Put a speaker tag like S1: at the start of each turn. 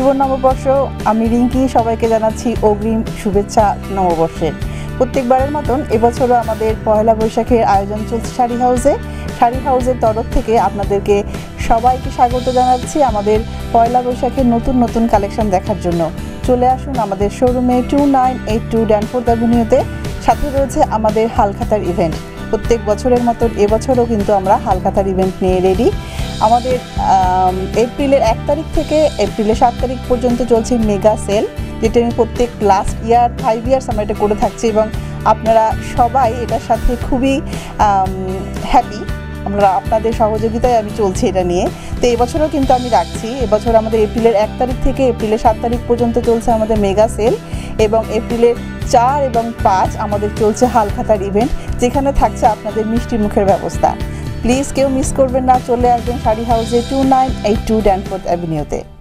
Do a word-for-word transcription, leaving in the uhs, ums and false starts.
S1: শুভ নববর্ষ। আমি রিঙ্কি সবাইকে জানাচ্ছি অগ্রিম শুভেচ্ছা নববর্ষের। প্রত্যেকবারের মতন এবছরও আমাদের পয়লা বৈশাখের আয়োজন চলছে শাড়ি হাউসে। শাড়ি হাউসের তরফ থেকে আপনাদেরকে সবাইকে স্বাগত জানাচ্ছি আমাদের পয়লা বৈশাখের নতুন নতুন কালেকশন দেখার জন্য। চলে আসুন আমাদের শোরুমে two nine eight two Danforth অ্যাভিনিউতে। সাথে রয়েছে আমাদের হালখাতার ইভেন্ট। প্রত্যেক বছরের মতন এবছরও কিন্তু আমরা হালখাতার ইভেন্ট নিয়ে রেডি। আমাদের এপ্রিলের এক তারিখ থেকে এপ্রিলের সাত তারিখ পর্যন্ত চলছে মেগা সেল, যেটা আমি প্রত্যেক লাস্ট ইয়ার ফাইভ ইয়ার্স আমরা এটা করে থাকছি এবং আপনারা সবাই এটার সাথে খুবই হ্যাপি। আমরা আপনাদের সহযোগিতায় আমি চলছি এটা নিয়ে। তো এবছরও কিন্তু আমি রাখছি। এবছর আমাদের এপ্রিলের এক তারিখ থেকে এপ্রিলের সাত তারিখ পর্যন্ত চলছে আমাদের মেগা সেল এবং এপ্রিলের চার এবং পাঁচ আমাদের চলছে হালখাতার ইভেন্ট, যেখানে থাকছে আপনাদের মিষ্টি মুখের ব্যবস্থা। প্লিজ কেউ মিস করবেন না, চলে আসবেন শাড়ি হাউসে two nine eight two Danforth অ্যাভিনিউতে।